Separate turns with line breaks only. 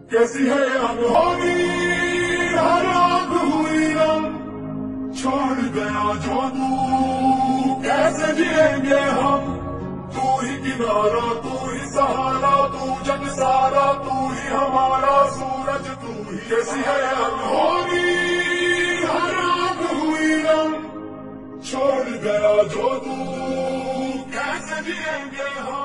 कैसी है अनहोनी हर आंख हुई नम, छोड़ गया जो तू कैसे जिएंगे हम। तू ही किनारा, तू ही सहारा, तू जग सारा, तू ही हमारा सूरज, तू ही। कैसी है अनहोनी हर आंख हुई नम, छोड़ गया जो तू कैसे जिएंगे हम।